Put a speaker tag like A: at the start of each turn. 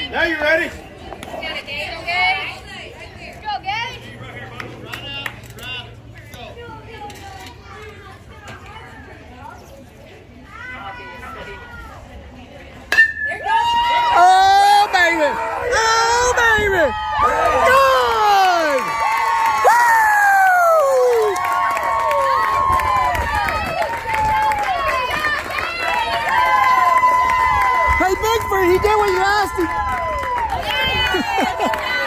A: Now you ready?
B: Get it, Gaige. Go, Gaige. Go, Gaige. There it goes.
C: Oh, baby! Oh, baby! Good! Woo! Hey, Bigford, he did what you asked him.